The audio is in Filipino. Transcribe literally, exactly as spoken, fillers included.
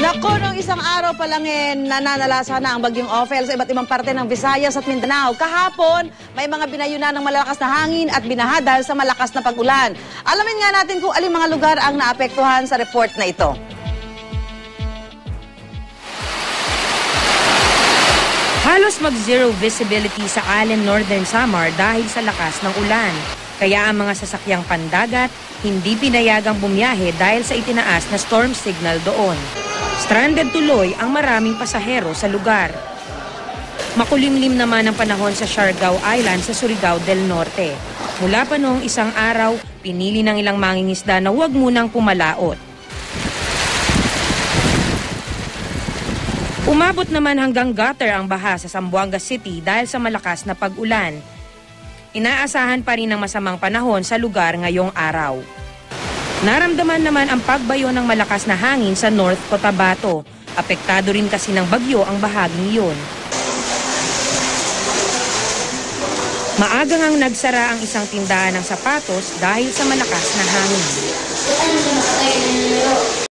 Naku, nung isang araw pa lang eh, nananalasa na ang bagyong Ophel sa iba't ibang parte ng Visayas at Mindanao. Kahapon, may mga binayo na ng malalakas na hangin at binaha dahil sa malakas na pag-ulan. Alamin nga natin kung aling mga lugar ang naapektuhan sa report na ito. Halos mag-zero visibility sa Allen, Northern Samar dahil sa lakas ng ulan. Kaya ang mga sasakyang pandagat hindi pinayagang bumiyahe dahil sa itinaas na storm signal doon. Stranded tuloy ang maraming pasahero sa lugar. Makulimlim naman ang panahon sa Siargao Island sa Surigao del Norte. Mula pa noong isang araw, pinili ng ilang mangingisda na huwag munang pumalaot. Umabot naman hanggang gutter ang baha sa Zamboanga City dahil sa malakas na pag-ulan. Inaasahan pa rin ang masamang panahon sa lugar ngayong araw. Naramdaman naman ang pagbayo ng malakas na hangin sa North Cotabato. Apektado rin kasi ng bagyo ang bahaging iyon. Maagang ang nagsara ang isang tindahan ng sapatos dahil sa malakas na hangin.